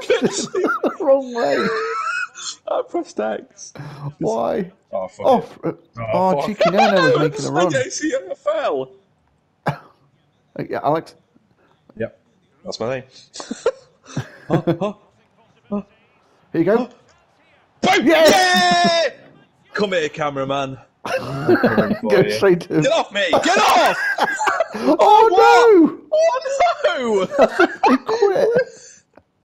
Wrong way. I pressed X. Why? Oh, fuck it. Oh, Cheeky No was making a run. I fell. Yeah, Alex. Yep. That's my name. Here you go. Boom! Yes! Yeah! Come here, cameraman. Go straight to him. Get off me! Get off! Oh, no! Oh, no!